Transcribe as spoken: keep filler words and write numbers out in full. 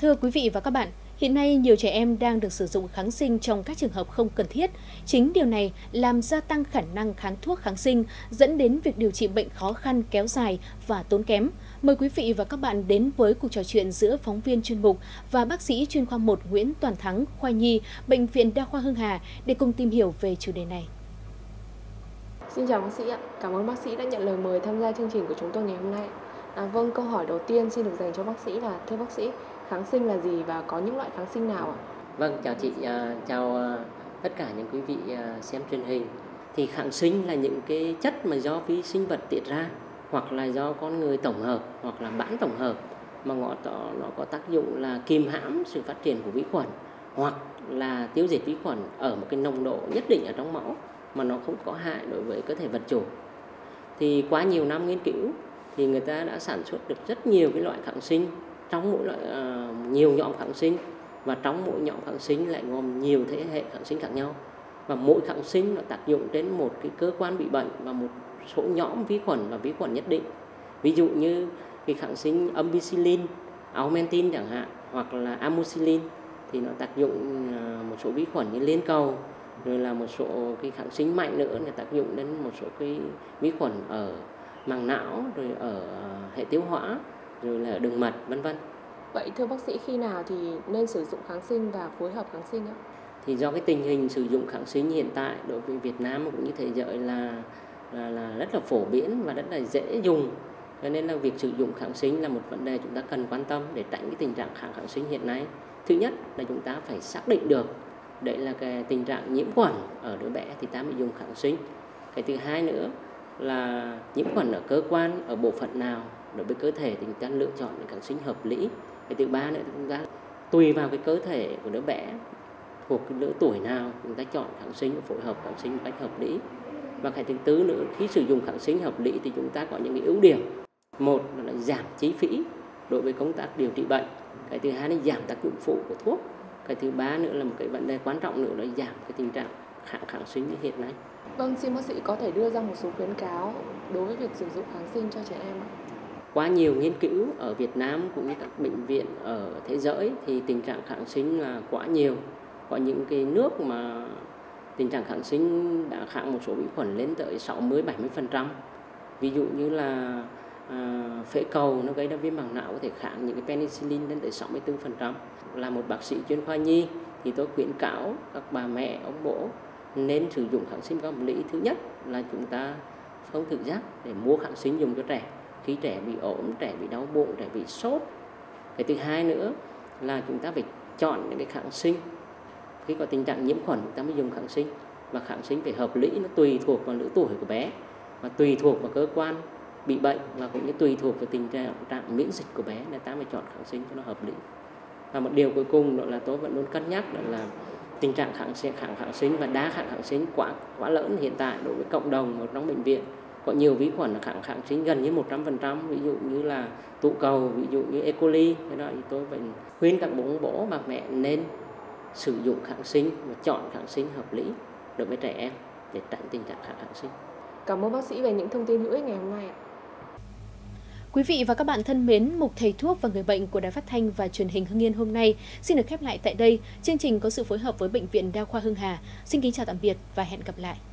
Thưa quý vị và các bạn, hiện nay nhiều trẻ em đang được sử dụng kháng sinh trong các trường hợp không cần thiết. Chính điều này làm gia tăng khả năng kháng thuốc kháng sinh, dẫn đến việc điều trị bệnh khó khăn, kéo dài và tốn kém. Mời quý vị và các bạn đến với cuộc trò chuyện giữa phóng viên chuyên mục và bác sĩ chuyên khoa một Nguyễn Toàn Thắng, khoa nhi, Bệnh viện Đa khoa Hưng Hà để cùng tìm hiểu về chủ đề này. Xin chào bác sĩ ạ, cảm ơn bác sĩ đã nhận lời mời tham gia chương trình của chúng tôi ngày hôm nay. À, vâng, câu hỏi đầu tiên xin được dành cho bác sĩ là: thưa bác sĩ, kháng sinh là gì và có những loại kháng sinh nào ạ? Vâng, chào chị, uh, chào uh, tất cả những quý vị uh, xem truyền hình. Thì kháng sinh là những cái chất mà do vi sinh vật tiết ra, hoặc là do con người tổng hợp, hoặc là bã tổng hợp, mà nó, nó có tác dụng là kìm hãm sự phát triển của vi khuẩn, hoặc là tiêu diệt vi khuẩn ở một cái nồng độ nhất định ở trong máu mà nó không có hại đối với cơ thể vật chủ. Thì qua nhiều năm nghiên cứu thì người ta đã sản xuất được rất nhiều cái loại kháng sinh, trong mỗi loại uh, nhiều nhóm kháng sinh, và trong mỗi nhóm kháng sinh lại gồm nhiều thế hệ kháng sinh khác nhau, và mỗi kháng sinh nó tác dụng đến một cái cơ quan bị bệnh và một số nhóm vi khuẩn và vi khuẩn nhất định. Ví dụ như cái kháng sinh ampicillin, aumentin chẳng hạn, hoặc là amoxicillin thì nó tác dụng uh, một số vi khuẩn như liên cầu, rồi là một số cái kháng sinh mạnh nữa là tác dụng đến một số cái vi khuẩn ở màng não, rồi ở hệ tiêu hóa, rồi là ở đường mật, vân vân. Vậy thưa bác sĩ, khi nào thì nên sử dụng kháng sinh và phối hợp kháng sinh ạ? Thì do cái tình hình sử dụng kháng sinh hiện tại đối với Việt Nam cũng như thế giới là, là là rất là phổ biến và rất là dễ dùng, cho nên là việc sử dụng kháng sinh là một vấn đề chúng ta cần quan tâm để tránh cái tình trạng kháng kháng sinh hiện nay. Thứ nhất là chúng ta phải xác định được đấy là cái tình trạng nhiễm khuẩn ở đứa bé thì ta mới dùng kháng sinh. Cái thứ hai nữa là nhiễm khuẩn ở cơ quan, ở bộ phận nào đối với cơ thể thì chúng ta lựa chọn những kháng sinh hợp lý. Cái thứ ba nữa là chúng ta tùy vào cái cơ thể của đứa bé thuộc cái lứa tuổi nào chúng ta chọn kháng sinh và phối hợp kháng sinh một cách hợp lý. Và cái thứ tư nữa, khi sử dụng kháng sinh hợp lý thì chúng ta có những cái ưu điểm. Một là giảm chi phí đối với công tác điều trị bệnh. Cái thứ hai là giảm tác dụng phụ của thuốc. Cái thứ ba nữa là một cái vấn đề quan trọng nữa là giảm cái tình trạng kháng kháng sinh như hiện nay. Vâng, xin bác sĩ có thể đưa ra một số khuyến cáo đối với việc sử dụng kháng sinh cho trẻ em ạ? Qua nhiều nghiên cứu ở Việt Nam cũng như các bệnh viện ở thế giới thì tình trạng kháng sinh là quá nhiều. Có những cái nước mà tình trạng kháng sinh đã kháng một số vi khuẩn lên tới sáu mươi đến bảy mươi phần trăm. Ví dụ như là à, phế cầu nó gây ra viêm màng não có thể kháng những cái penicillin lên tới sáu mươi tư phần trăm. Là một bác sĩ chuyên khoa nhi thì tôi khuyến cáo các bà mẹ, ông bố nên sử dụng kháng sinh có hợp lý. Thứ nhất là chúng ta không tự giác để mua kháng sinh dùng cho trẻ khi trẻ bị ốm, trẻ bị đau bụng, trẻ bị sốt. Cái thứ hai nữa là chúng ta phải chọn những cái kháng sinh khi có tình trạng nhiễm khuẩn chúng ta mới dùng kháng sinh, và kháng sinh phải hợp lý, nó tùy thuộc vào lứa tuổi của bé và tùy thuộc vào cơ quan bị bệnh, và cũng như tùy thuộc vào tình trạng, trạng miễn dịch của bé để ta mới chọn kháng sinh cho nó hợp lý. Và một điều cuối cùng đó là tôi vẫn luôn cân nhắc đó là tình trạng kháng sinh, kháng kháng sinh và đa kháng kháng sinh quá quá lớn hiện tại đối với cộng đồng ở trong bệnh viện. Có nhiều vi khuẩn là kháng kháng sinh gần như một trăm phần trăm, ví dụ như là tụ cầu, ví dụ như E. coli. Thế đó thì tôi vẫn khuyên các bố bố bà mẹ nên sử dụng kháng sinh và chọn kháng sinh hợp lý đối với trẻ em để tránh tình trạng kháng kháng sinh. Cảm ơn bác sĩ về những thông tin hữu ích ngày hôm nay ạ. Quý vị và các bạn thân mến, mục Thầy thuốc và người bệnh của Đài Phát thanh và Truyền hình Hưng Yên hôm nay xin được khép lại tại đây. Chương trình có sự phối hợp với Bệnh viện Đa khoa Hưng Hà. Xin kính chào tạm biệt và hẹn gặp lại.